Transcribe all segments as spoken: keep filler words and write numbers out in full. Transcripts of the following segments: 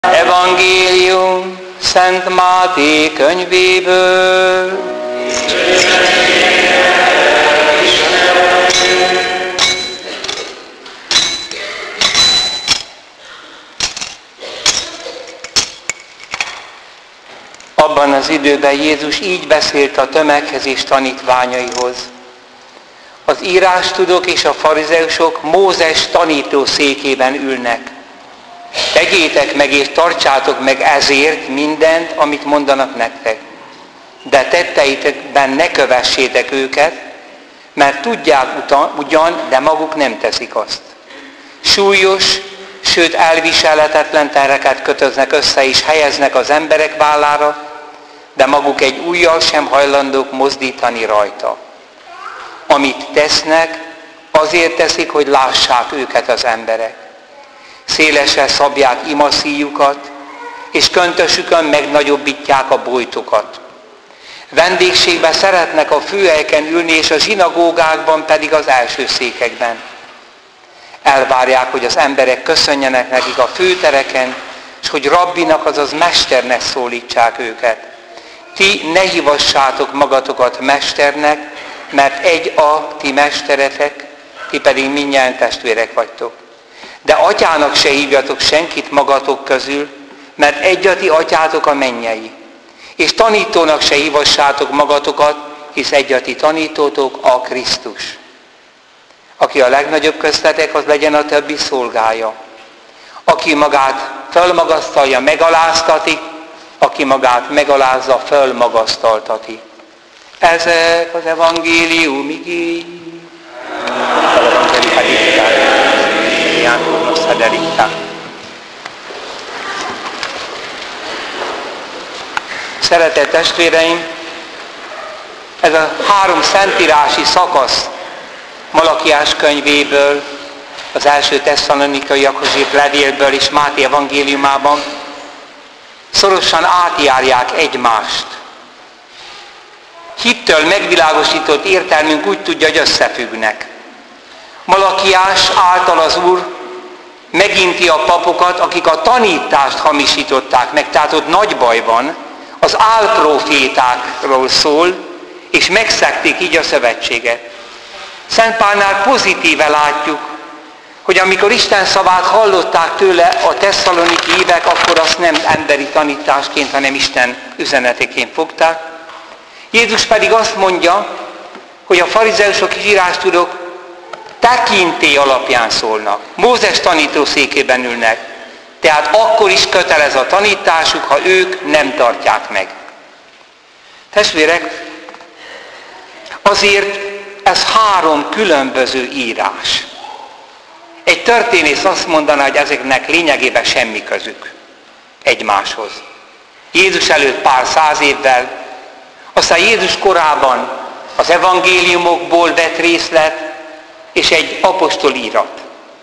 Evangélium Szent Máté könyvéből. Abban az időben Jézus így beszélt a tömeghez és tanítványaihoz. Az írástudók és a farizeusok Mózes tanítószékében ülnek. Tegyétek meg és tartsátok meg ezért mindent, amit mondanak nektek. De tetteitekben ne kövessétek őket, mert tudják ugyan, de maguk nem teszik azt. Súlyos, sőt elviselhetetlen terheket kötöznek össze és helyeznek az emberek vállára, de maguk egy ujjal sem hajlandók mozdítani rajta. Amit tesznek, azért teszik, hogy lássák őket az emberek. Szélesre szabják imaszíjukat, és köntösükön megnagyobbítják a bojtokat. Vendégségben szeretnek a főhelyeken ülni, és a zsinagógákban pedig az első székekben. Elvárják, hogy az emberek köszönjenek nekik a főtereken, és hogy rabbinak, azaz mesternek szólítsák őket. Ti ne hívassátok magatokat mesternek, mert egy a ti mesteretek, ti pedig mindnyájan testvérek vagytok. De atyának se hívjatok senkit magatok közül, mert egy a ti atyátok a mennyei. És tanítónak se hívassátok magatokat, hisz egy a ti tanítótok a Krisztus. Aki a legnagyobb köztetek, az legyen a többi szolgája. Aki magát fölmagasztalja, megaláztatik, aki magát megalázza, fölmagasztaltatik. Ezek az evangélium igény. Szeretett testvéreim, ez a három szentírási szakasz Malakiás könyvéből, az első Tesszalonikaiakhoz írt levélből és Máté evangéliumában szorosan átjárják egymást. Hittől megvilágosított értelmünk úgy tudja, hogy összefüggnek. Malakiás által az Úr meginti a papokat, akik a tanítást hamisították meg, tehát ott nagy baj van, az álprofétákról szól, és megszegték így a szövetséget. Szent Pálnál pozitíve látjuk, hogy amikor Isten szavát hallották tőle a tesszaloniki hívek, akkor azt nem emberi tanításként, hanem Isten üzeneteként fogták. Jézus pedig azt mondja, hogy a farizeusok és írástudók tekintély alapján szólnak. Mózes tanítószékében ülnek. Tehát akkor is kötelez a tanításuk, ha ők nem tartják meg. Testvérek, azért ez három különböző írás. Egy történész azt mondaná, hogy ezeknek lényegében semmi közük egymáshoz. Jézus előtt pár száz évvel, aztán Jézus korában az evangéliumokból vett részlet, és egy apostolírat.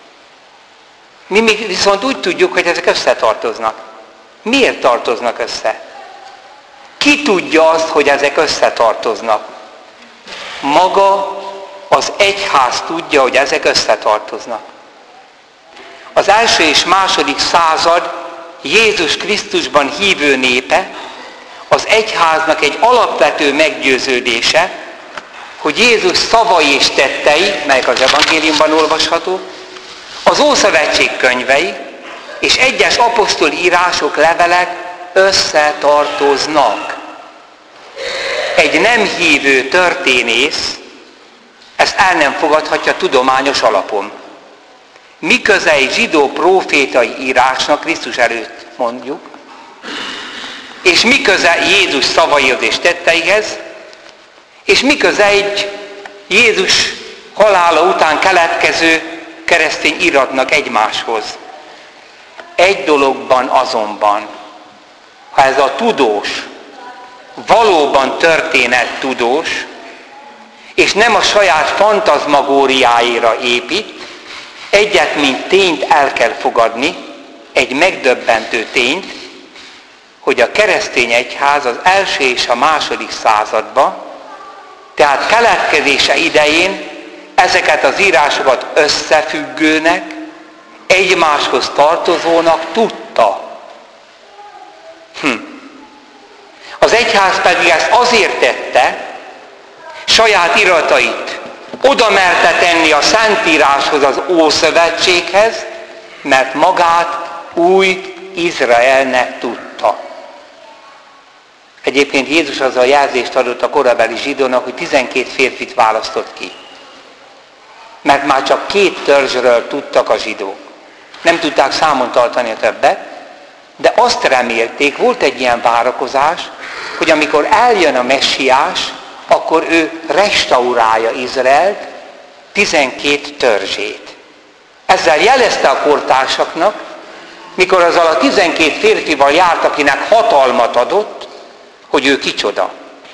Mi még viszont úgy tudjuk, hogy ezek összetartoznak. Miért tartoznak össze? Ki tudja azt, hogy ezek összetartoznak? Maga az egyház tudja, hogy ezek összetartoznak. Az első és második század Jézus Krisztusban hívő népe, az egyháznak egy alapvető meggyőződése, hogy Jézus szavai és tettei, melyek az evangéliumban olvasható, az Ószövetség könyvei és egyes apostol írások, levelek összetartoznak. Egy nem hívő történész ezt el nem fogadhatja tudományos alapon. Mi köze egy zsidó prófétai írásnak, Krisztus előtt mondjuk, és mi köze Jézus szavaihoz és tetteihez, és mi köze egy Jézus halála után keletkező keresztény iratnak egymáshoz. Egy dologban azonban, ha ez a tudós valóban történettudós, és nem a saját fantazmagóriáira épít, egyet, mint tényt el kell fogadni, egy megdöbbentő tényt, hogy a keresztény egyház az első és a második században, tehát keletkezése idején ezeket az írásokat összefüggőnek, egymáshoz tartozónak tudta. egyház pedig ezt azért tette, saját iratait oda merte tenni a Szentíráshoz, az Ószövetséghez, mert magát új Izraelnek tudta. Egyébként Jézus azzal jelzést adott a korabeli zsidónak, hogy tizenkét férfit választott ki. Mert már csak két törzsről tudtak a zsidók. Nem tudták számon tartani a többet, de azt remélték, volt egy ilyen várakozás, hogy amikor eljön a messiás, akkor ő restaurálja Izraelt, tizenkét törzsét. Ezzel jelezte a kortársaknak, mikor azzal a tizenkét férfival járt, akinek hatalmat adott, hogy ő kicsoda.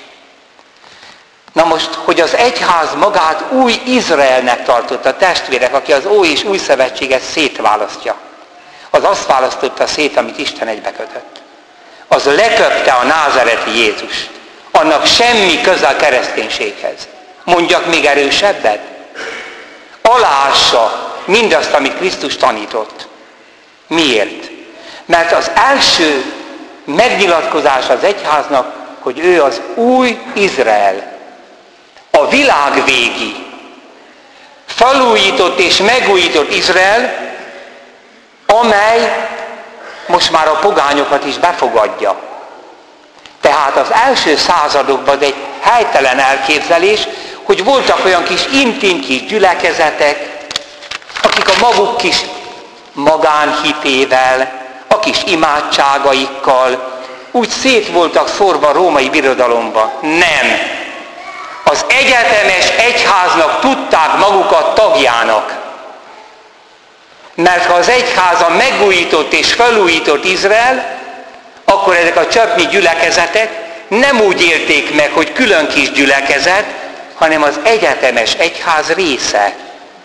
Na most, hogy az egyház magát új Izraelnek tartotta, testvérek, aki az Ó és Új Szövetséget szétválasztja, az azt választotta szét, amit Isten egybekötött. Az leköpte a názáreti Jézust. Annak semmi köze a kereszténységhez. Mondjak még erősebbet? Aláássa mindazt, amit Krisztus tanított. Miért? Mert az első megnyilatkozás az egyháznak, hogy ő az új Izrael. A világvégi, felújított és megújított Izrael, amely most már a pogányokat is befogadja. Tehát az első századokban egy helytelen elképzelés, hogy voltak olyan kis intim kis gyülekezetek, akik a maguk kis magánhitével, a kis imádságaikkal úgy szét voltak szórva a római birodalomba. Nem! Az egyetemes egyháznak tudták magukat tagjának. Mert ha az egyháza megújított és felújított Izrael, akkor ezek a csöpnyi gyülekezetek nem úgy élték meg, hogy külön kis gyülekezet, hanem az egyetemes egyház része.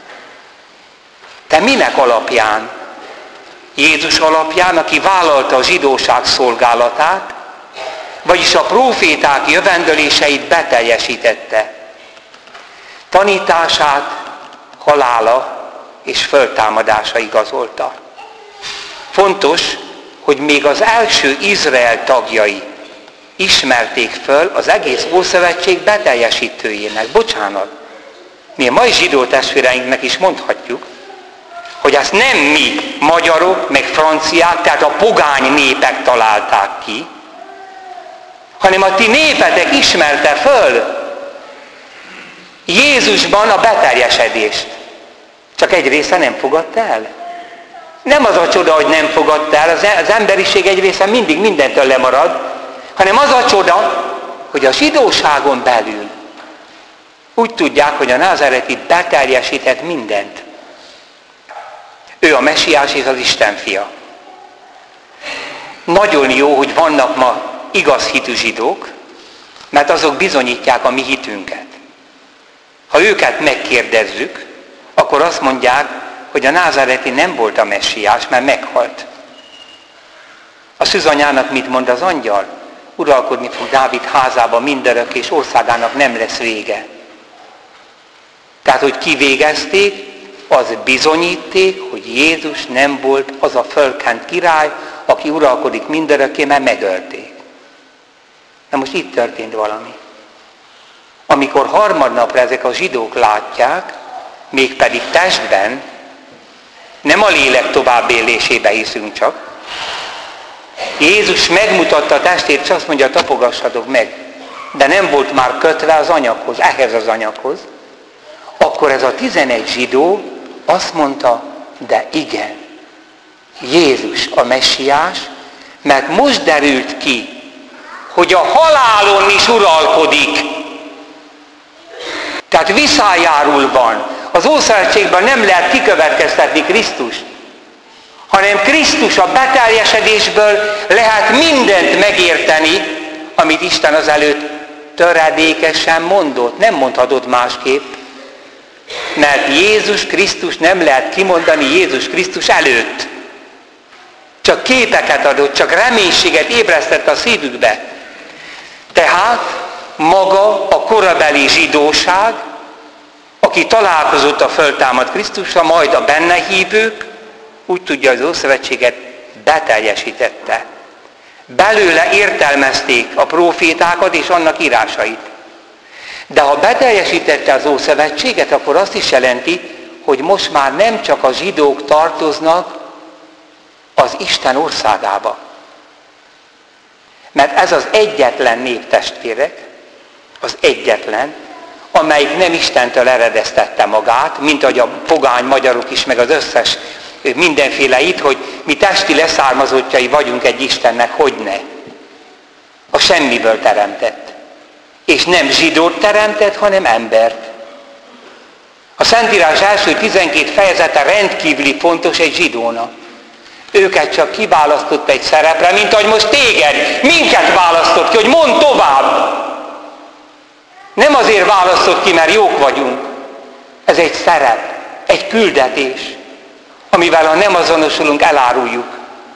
De minek alapján? Jézus alapján, aki vállalta a zsidóság szolgálatát, vagyis a próféták jövendöléseit beteljesítette. Tanítását, halála és föltámadása igazolta. Fontos, hogy még az első Izrael tagjai ismerték föl az egész Ószövetség beteljesítőjének. Bocsánat, mi a mai zsidó testvéreinknek is mondhatjuk, hogy ezt nem mi, magyarok, meg franciák, tehát a pogány népek találták ki, hanem a ti népetek ismerte föl Jézusban a beteljesedést. Csak egy része nem fogadta el. Nem az a csoda, hogy nem fogadta el, az emberiség egy része mindig mindentől lemarad, hanem az a csoda, hogy a zsidóságon belül úgy tudják, hogy a názáreti beteljesített mindent. Ő a messiás és az Isten fia. Nagyon jó, hogy vannak ma igaz hitű zsidók, mert azok bizonyítják a mi hitünket. Ha őket megkérdezzük, akkor azt mondják, hogy a názáreti nem volt a messiás, mert meghalt. A szűzanyának mit mond az angyal? Uralkodni fog Dávid házában mindörök, és országának nem lesz vége. Tehát, hogy kivégezték, az bizonyíték, hogy Jézus nem volt az a fölkent király, aki uralkodik mindörökké, mert megölték. Na most itt történt valami. Amikor harmadnapra ezek a zsidók látják, mégpedig testben, nem a lélek továbbélésébe hiszünk csak, Jézus megmutatta a testét, és azt mondja, tapogassatok meg, de nem volt már kötve az anyaghoz, ehhez az anyaghoz, akkor ez a tizenegy zsidó azt mondta, de igen, Jézus a messiás, mert most derült ki, hogy a halálon is uralkodik. Tehát visszájárulban, az Ószövetségben nem lehet kikövetkeztetni Krisztust, hanem Krisztus a beteljesedésből lehet mindent megérteni, amit Isten azelőtt töredékesen mondott. Nem mondhatod másképp, mert Jézus Krisztus nem lehet kimondani Jézus Krisztus előtt. Csak képeket adott, csak reménységet ébresztett a szívükbe. Tehát maga a korabeli zsidóság, aki találkozott a föltámadt Krisztussal, majd a benne hívők, úgy tudja, az Ószövetséget beteljesítette. Belőle értelmezték a prófétákat és annak írásait. De ha beteljesítette az Ószövetséget, akkor azt is jelenti, hogy most már nem csak a zsidók tartoznak az Isten országába. Mert ez az egyetlen nép, testvérek, az egyetlen, amelyik nem Istentől eredeztette magát, mint ahogy a pogány magyarok is, meg az összes mindenféle itt, hogy mi testi leszármazottjai vagyunk egy Istennek, hogyne. A semmiből teremtett. És nem zsidót teremtett, hanem embert. A Szentírás első tizenkét fejezete rendkívüli fontos egy zsidónak. Őket csak kiválasztott egy szerepre, mint ahogy most téged, minket választott ki, hogy mondd tovább. Nem azért választott ki, mert jók vagyunk. Ez egy szerep, egy küldetés, amivel ha nem azonosulunk, eláruljuk.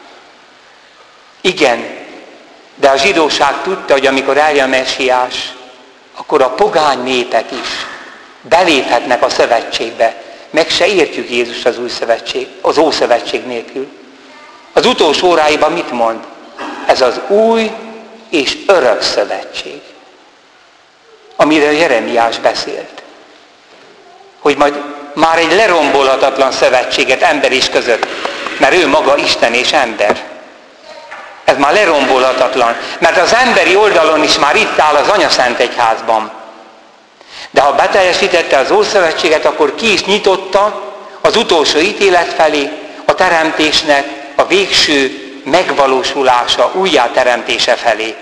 Igen, de a zsidóság tudta, hogy amikor eljön a Mesiás, akkor a pogány népek is beléphetnek a szövetségbe. Meg se értjük Jézus az új szövetség, az Ószövetség nélkül. Az utolsó óráiban mit mond? Ez az új és örök szövetség, amiről Jeremiás beszélt. Hogy majd már egy lerombolhatatlan szövetséget ember is között, mert ő maga Isten és ember. Ez már lerombolhatatlan, mert az emberi oldalon is már itt áll az Anyaszentegyházban. De ha beteljesítette az Ószövetséget, akkor ki is nyitotta az utolsó ítélet felé, a teremtésnek a végső megvalósulása, újjáteremtése felé.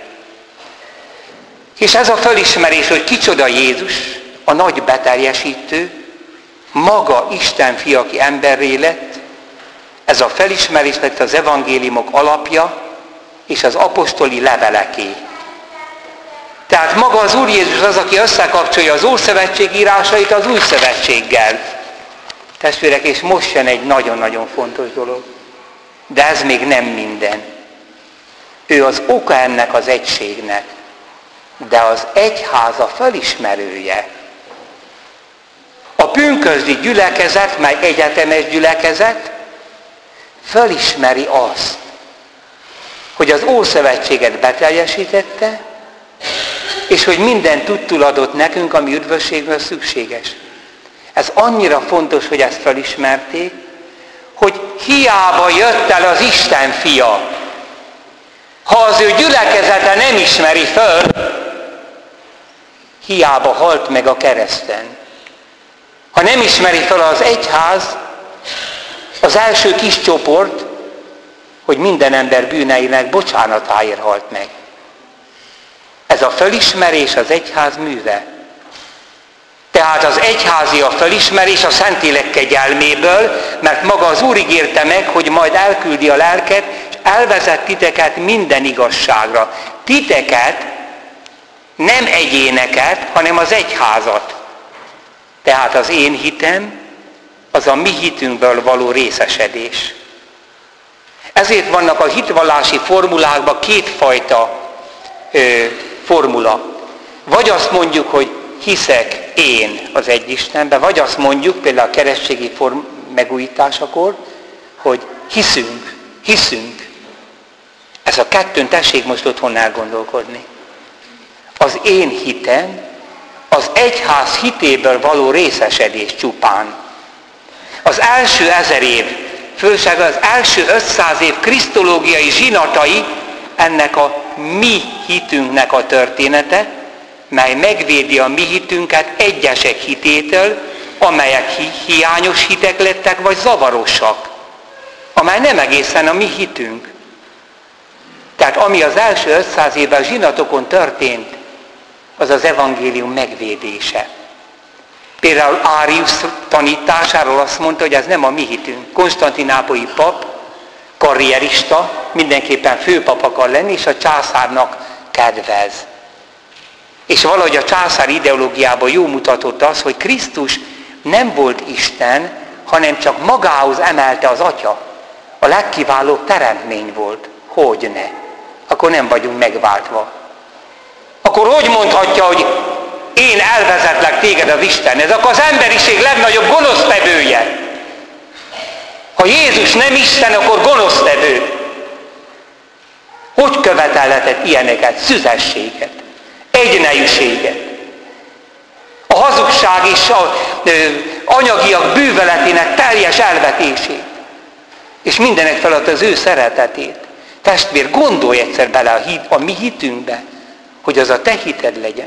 És ez a felismerés, hogy kicsoda Jézus, a nagy beteljesítő, maga Isten fia, aki emberré lett, ez a felismerés lett az evangéliumok alapja, és az apostoli leveleké. Tehát maga az Úr Jézus az, aki összekapcsolja az Ószövetség írásait az Új Szövetséggel. Testvérek, és most jön egy nagyon-nagyon fontos dolog. De ez még nem minden. Ő az oka ennek az egységnek, de az egyháza felismerője. A pünkösdi gyülekezet, mely egyetemes gyülekezet, felismeri azt, hogy az Ószövetséget beteljesítette, és hogy minden tudtul adott nekünk, ami üdvösségről szükséges. Ez annyira fontos, hogy ezt felismerték, hogy hiába jött el az Isten fia. Ha az ő gyülekezete nem ismeri föl, hiába halt meg a kereszten. Ha nem ismeri fel az egyház, az első kis csoport, hogy minden ember bűneinek bocsánatáért halt meg. Ez a felismerés az egyház műve. Tehát az egyházi a felismerés a Szentlélek kegyelméből, mert maga az Úr ígérte meg, hogy majd elküldi a lelket, és elvezet titeket minden igazságra. Titeket, nem egyéneket, hanem az egyházat. Tehát az én hitem, az a mi hitünkből való részesedés. Ezért vannak a hitvallási formulákban kétfajta ö, formula. Vagy azt mondjuk, hogy hiszek én az egy Istenben, vagy azt mondjuk, például a keresztségi form megújításakor, hogy hiszünk, hiszünk. Ez a kettőn tessék most otthon elgondolkodni. Az én hitem, az egyház hitéből való részesedés csupán. Az első ezer év, főleg az első ötszáz év krisztológiai zsinatai ennek a mi hitünknek a története, mely megvédi a mi hitünket egyesek hitétől, amelyek hi- hiányos hitek lettek, vagy zavarosak, amely nem egészen a mi hitünk. Tehát ami az első ötszáz évben zsinatokon történt, az az evangélium megvédése. Például Árius tanításáról azt mondta, hogy ez nem a mi hitünk. Konstantinápolyi pap, karrierista, mindenképpen főpap akar lenni, és a császárnak kedvez. És valahogy a császár ideológiában jó mutatott az, hogy Krisztus nem volt Isten, hanem csak magához emelte az Atya. A legkiválóbb teremtmény volt. Hogyne? Akkor nem vagyunk megváltva. Akkor hogy mondhatja, hogy én elvezetlek téged az Istenhez? Akkor az emberiség legnagyobb gonosztevője. Ha Jézus nem Isten, akkor gonosztevő. Hogy követelhetett ilyeneket? Szüzességet, egynejűséget, a hazugság és a ö, anyagiak bűveletének teljes elvetését, és mindenek felett az ő szeretetét. Testvér, gondolj egyszer bele a, hit, a mi hitünkbe, hogy az a te hited legyen.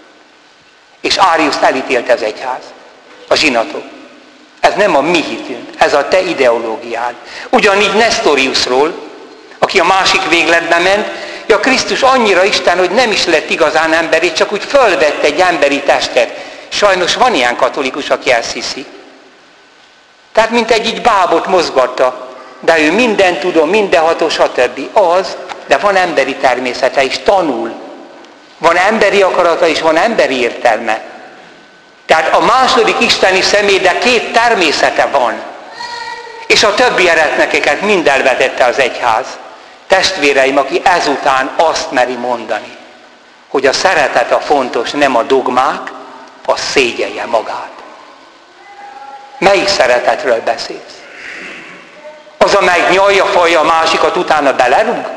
És Áriuszt elítélte az egyház, a zsinatok. Ez nem a mi hitünk, ez a te ideológiád. Ugyanígy Nestoriusról, aki a másik végletbe ment, ja, Krisztus annyira Isten, hogy nem is lett igazán emberi, csak úgy fölvett egy emberi testet. Sajnos van ilyen katolikus, aki ezt hiszi. Tehát mint egy így bábot mozgatta, de ő minden tudom, mindenható, stb. Az, de van emberi természete is, tanul. Van emberi akarata és van emberi értelme. Tehát a második isteni személy, de két természete van. És a többi eretnekeket mind elvetette az egyház. Testvéreim, aki ezután azt meri mondani, hogy a szeretet a fontos, nem a dogmák, az szégyelje magát. Melyik szeretetről beszélsz? Az, amelyik nyalja, falja a másikat, utána belerúg?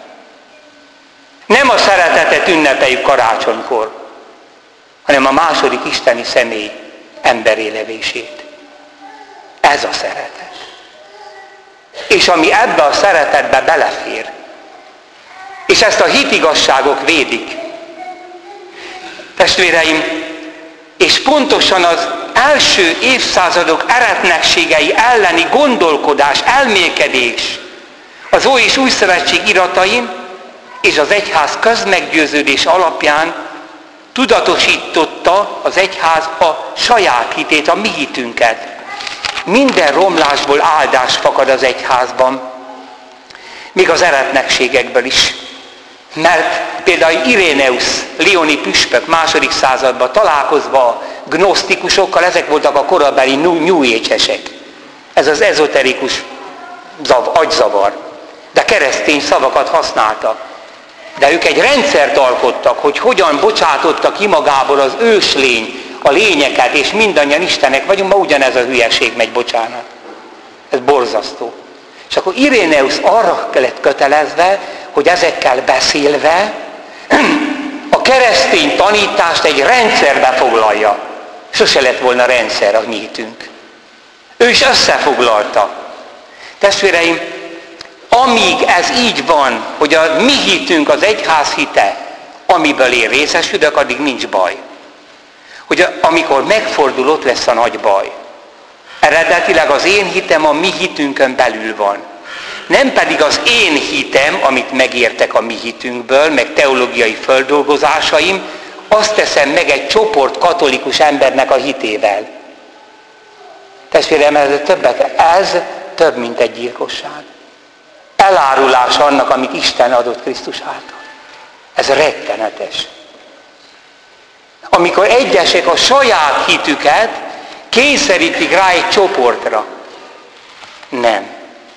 Nem a szeretetet ünnepeljük karácsonykor, hanem a második isteni személy emberé levését. Ez a szeretet. És ami ebbe a szeretetbe belefér, és ezt a hitigazságok védik. Testvéreim, és pontosan az első évszázadok eretnekségei elleni gondolkodás, elmélkedés az Ój és Új Szövetség iratain és az egyház közmeggyőződés alapján tudatosította az egyház a saját hitét, a mi hitünket. Minden romlásból áldás fakad az egyházban, még az eretnekségekből is. Mert például Iréneusz, lioni püspök második században találkozva a gnosztikusokkal, ezek voltak a korabeli New Age-esek. Ez az ezoterikus zav, agyzavar. De keresztény szavakat használtak. De ők egy rendszert alkottak, hogy hogyan bocsátotta ki magából az őslény a lényeket, és mindannyian Istenek vagyunk, ma ugyanez a hülyeség megy, bocsánat. Ez borzasztó. És akkor Iréneusz arra lett kötelezve, hogy ezekkel beszélve a keresztény tanítást egy rendszerbe foglalja. Sose lett volna rendszer a mi hitünk. Ő is összefoglalta. Testvéreim, amíg ez így van, hogy a mi hitünk az egyház hite, amiből én részesülök, addig nincs baj. Hogy amikor megfordul, ott lesz a nagy baj. Eredetileg az én hitem a mi hitünkön belül van. Nem pedig az én hitem, amit megértek a mi hitünkből, meg teológiai földolgozásaim, azt teszem meg egy csoport katolikus embernek a hitével. Testvérem, ez többet, ez több, mint egy gyilkosság. Elárulás annak, amit Isten adott Krisztus által. Ez rettenetes. Amikor egyesek a saját hitüket kényszerítik rá egy csoportra. Nem.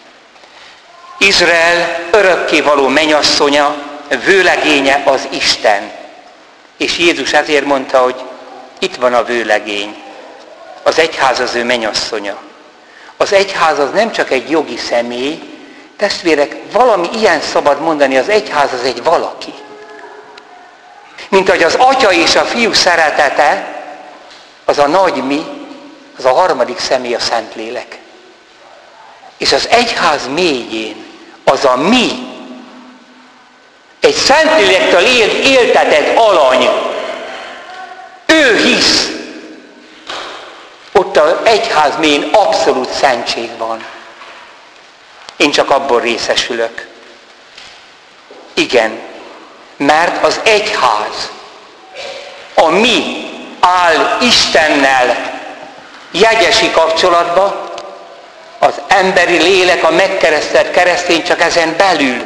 Izrael örökkévaló mennyasszonya, vőlegénye az Isten. És Jézus ezért mondta, hogy itt van a vőlegény. Az egyház az ő mennyasszonya. Az egyház az nem csak egy jogi személy, testvérek, valami ilyen szabad mondani, az egyház az egy valaki. Mint ahogy az atya és a fiú szeretete, az a nagy mi, az a harmadik személy, a Szentlélek. És az egyház mélyén az a mi, egy Szentlélektől élt, éltetett alany. Ő hisz. Ott az egyház mélyén abszolút szentség van. Én csak abból részesülök. Igen, mert az egyház, a mi áll Istennel jegyesi kapcsolatba, az emberi lélek, a megkeresztelt keresztény csak ezen belül.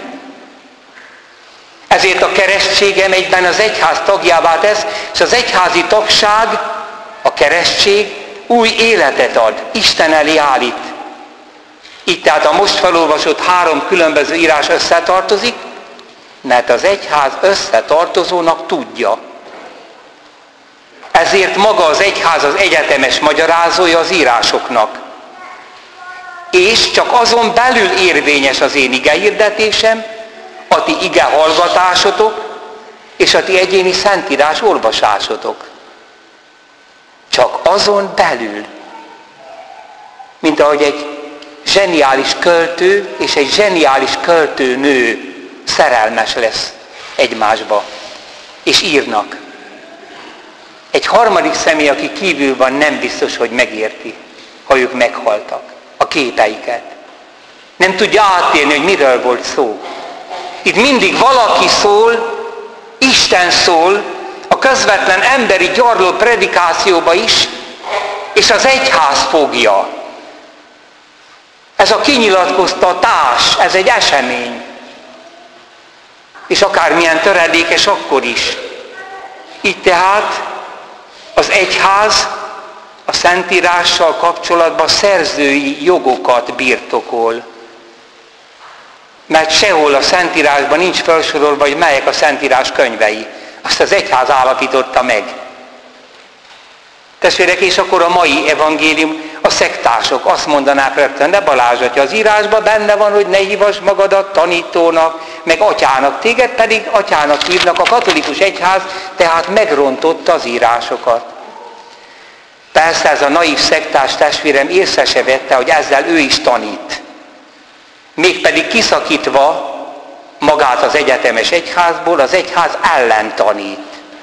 Ezért a keresztségem egyben az egyház tagjává tesz, és az egyházi tagság, a keresztség új életet ad, Isten elé állít. Így tehát a most felolvasott három különböző írás összetartozik, mert az egyház összetartozónak tudja. Ezért maga az egyház az egyetemes magyarázója az írásoknak. És csak azon belül érvényes az én igehirdetésem, a ti ige hallgatásotok, és a ti egyéni szentírás olvasásotok. Csak azon belül, mint ahogy egy zseniális költő és egy zseniális költőnő szerelmes lesz egymásba, és írnak. Egy harmadik személy, aki kívül van, nem biztos, hogy megérti, ha ők meghaltak, a képeiket. Nem tudja átélni, hogy miről volt szó. Itt mindig valaki szól, Isten szól, a közvetlen emberi gyarló predikációba is, és az egyház fogja. Ez a kinyilatkoztatás, ez egy esemény. És akármilyen töredékes, akkor is. Így tehát az egyház a Szentírással kapcsolatban szerzői jogokat birtokol. Mert sehol a Szentírásban nincs felsorolva, hogy melyek a Szentírás könyvei. Azt az egyház állapította meg. Testvérek, és akkor a mai evangélium, a szektások azt mondanák rögtön, de Balázs atya, az írásban benne van, hogy ne hívasd magadat tanítónak, meg atyának, téged pedig atyának hívnak, a katolikus egyház tehát megrontotta az írásokat. Persze ez a naív szektás testvérem észre se vette, hogy ezzel ő is tanít. Mégpedig kiszakítva magát az egyetemes egyházból, az egyház ellen tanít.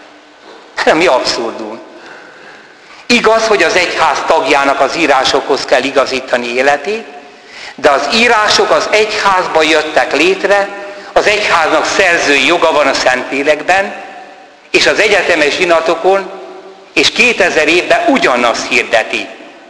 Mi abszurdum. Igaz, hogy az egyház tagjának az írásokhoz kell igazítani életét, de az írások az egyházba jöttek létre, az egyháznak szerzői joga van a Szentlélekben, és az egyetemes zsinatokon, és kétezer évben ugyanazt hirdeti.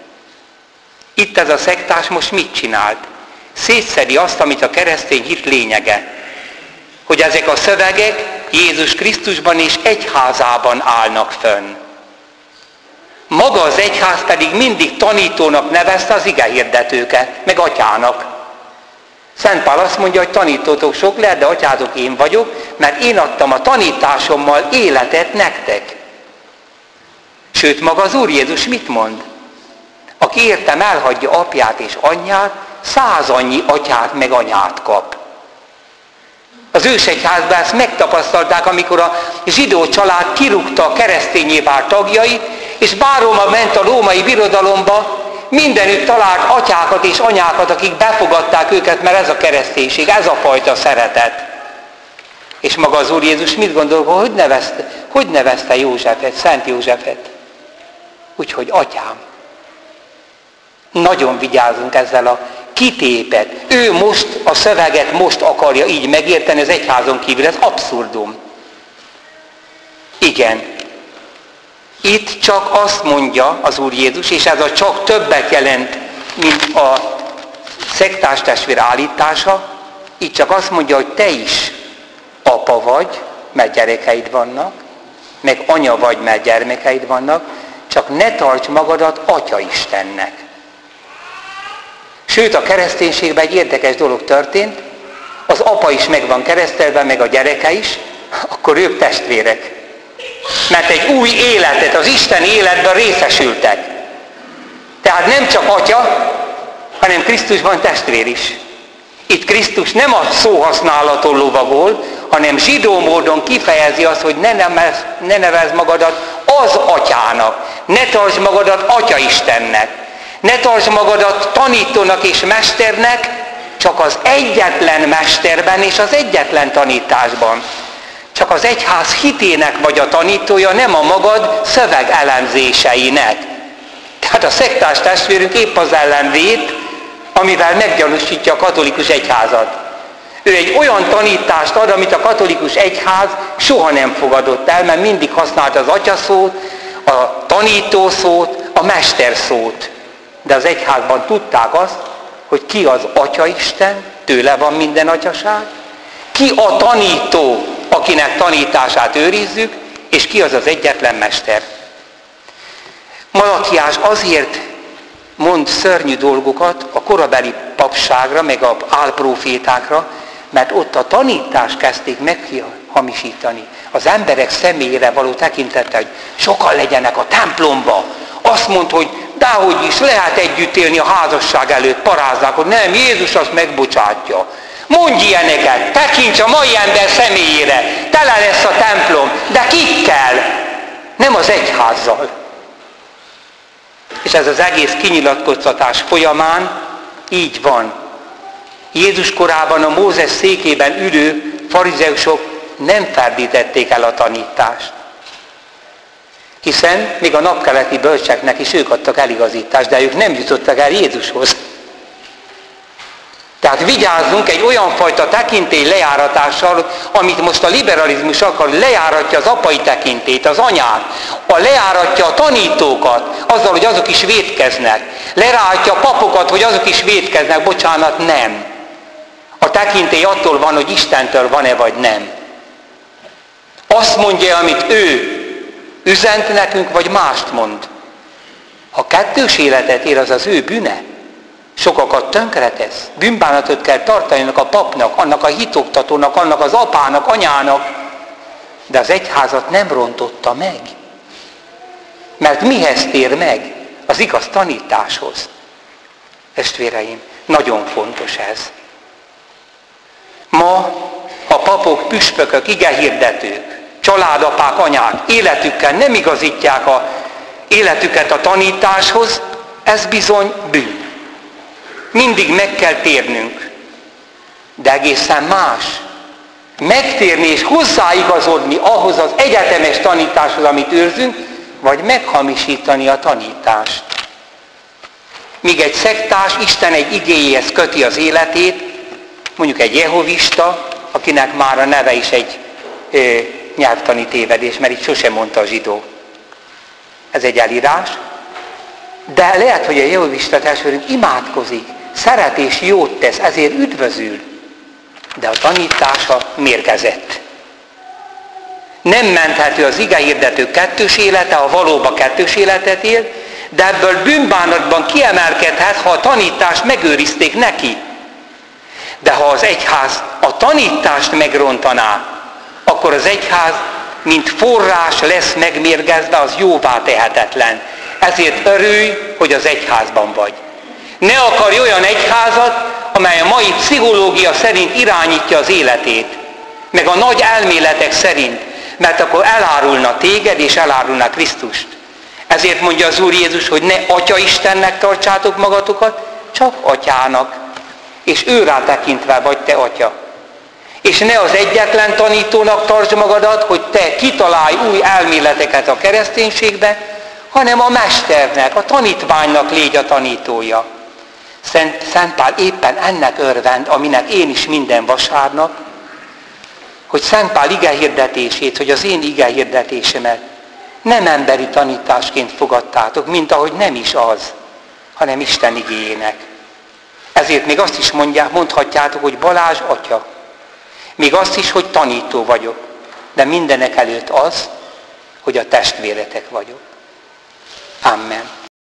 Itt ez a szektás most mit csinált? Szétszedi azt, amit a keresztény hit lényege, hogy ezek a szövegek Jézus Krisztusban és egyházában állnak fönn. Maga az egyház pedig mindig tanítónak nevezte az igehirdetőket, meg atyának. Szent Pál azt mondja, hogy tanítótok sok lehet, de atyátok én vagyok, mert én adtam a tanításommal életet nektek. Sőt, maga az Úr Jézus mit mond? Aki értem elhagyja apját és anyját, száz annyi atyát meg anyát kap. Az ősegyházban ezt megtapasztalták, amikor a zsidó család kirúgta a keresztényé vált tagjait, és bárhova ment a római birodalomba, mindenütt talált atyákat és anyákat, akik befogadták őket, mert ez a kereszténység, ez a fajta szeretet. És maga az Úr Jézus mit gondol, hogy nevezte, hogy nevezte Józsefet, Szent Józsefet? Úgyhogy atyám. Nagyon vigyázunk ezzel a kitépet. Ő most a szöveget most akarja így megérteni az egyházon kívül. Ez abszurdum. Igen. Itt csak azt mondja az Úr Jézus, és ez a csak többet jelent, mint a szektás testvér állítása. Itt csak azt mondja, hogy te is apa vagy, mert gyerekeid vannak, meg anya vagy, mert gyermekeid vannak, csak ne tarts magadat Atya-Istennek. Sőt, a kereszténységben egy érdekes dolog történt, az apa is meg van keresztelve, meg a gyereke is, akkor ők testvérek. Mert egy új életet, az Isten életben részesültek. Tehát nem csak atya, hanem Krisztusban testvér is. Itt Krisztus nem a szóhasználaton lovagol, hanem zsidó módon kifejezi azt, hogy ne nevezd, ne nevezd magadat az atyának, ne tartsd magadat Atya-Istennek, ne tartsd magadat tanítónak és mesternek, csak az egyetlen mesterben és az egyetlen tanításban. Csak az egyház hitének vagy a tanítója, nem a magad szövegelemzéseinek. Tehát a szektás testvérünk épp az ellenvét, amivel meggyanúsítja a katolikus egyházat. Ő egy olyan tanítást ad, amit a katolikus egyház soha nem fogadott el, mert mindig használta az atyaszót, a tanítószót, a mesterszót. De az egyházban tudták azt, hogy ki az Atya-Isten, tőle van minden atyaság, ki a tanító, akinek tanítását őrizzük, és ki az az egyetlen mester. Malakiás azért mond szörnyű dolgokat a korabeli papságra, meg az álprofétákra, mert ott a tanítást kezdték meghamisítani. Az emberek személyére való tekintettel, hogy sokan legyenek a templomba. Azt mondta, hogy dehogy is lehet együtt élni a házasság előtt, parázzák, hogy nem, Jézus azt megbocsátja. Mondj ilyeneket, tekints a mai ember személyére, tele lesz a templom, de kikkel? Nem az egyházzal. És ez az egész kinyilatkoztatás folyamán így van. Jézus korában a Mózes székében ülő farizeusok nem ferdítették el a tanítást. Hiszen még a napkeleti bölcseknek is ők adtak eligazítást, de ők nem jutottak el Jézushoz. Tehát vigyázzunk egy olyan fajta tekintély lejáratással, amit most a liberalizmus akar, lejáratja az apai tekintélyt, az anyát, a lejáratja a tanítókat, azzal, hogy azok is vétkeznek. Lejáratja a papokat, hogy azok is vétkeznek, bocsánat, nem. A tekintély attól van, hogy Istentől van-e vagy nem. Azt mondja, amit ő üzent nekünk, vagy mást mond. Ha kettős életet él, az az ő bűne. Sokakat tönkretesz. Bűnbánatot kell tartani annak a papnak, annak a hitoktatónak, annak az apának, anyának. De az egyházat nem rontotta meg. Mert mihez tér meg? Az igaz tanításhoz. Testvéreim, nagyon fontos ez. Ma a papok, püspökök, igehirdetők, családapák, anyák életükkel nem igazítják a életüket a tanításhoz, ez bizony bűn. Mindig meg kell térnünk. De egészen más. Megtérni és hozzáigazodni ahhoz az egyetemes tanításhoz, amit őrzünk, vagy meghamisítani a tanítást. Míg egy szektás Isten egy igéjéhez köti az életét, mondjuk egy jehovista, akinek már a neve is egy ö, nyelvtani tévedés, mert itt sosem mondta a zsidó. Ez egy elírás. De lehet, hogy a jehovista testvérünk imádkozik, szeret és jót tesz, ezért üdvözül. De a tanítása mérgezett. Nem menthető az igehirdető kettős élete, ha valóban kettős életet él, de ebből bűnbánatban kiemelkedhet, ha a tanítást megőrizték neki. De ha az egyház a tanítást megrontaná, akkor az egyház, mint forrás lesz megmérgezve, az jóvá tehetetlen. Ezért örülj, hogy az egyházban vagy. Ne akarj olyan egyházat, amely a mai pszichológia szerint irányítja az életét, meg a nagy elméletek szerint, mert akkor elárulna téged, és elárulna Krisztust. Ezért mondja az Úr Jézus, hogy ne Atya Istennek tartsátok magatokat, csak Atyának. És ő rá tekintve vagy te Atya. És ne az egyetlen tanítónak tartsd magadat, hogy te kitalálj új elméleteket a kereszténységbe, hanem a mesternek, a tanítványnak légy a tanítója. Szent, Szent Pál éppen ennek örvend, aminek én is minden vasárnap, hogy Szent Pál igehirdetését, hogy az én igehirdetésemet nem emberi tanításként fogadtátok, mint ahogy nem is az, hanem Isten igéjének. Ezért még azt is mondják, mondhatjátok, hogy Balázs atya. Még azt is, hogy tanító vagyok. De mindenek előtt az, hogy a testvéretek vagyok. Amen.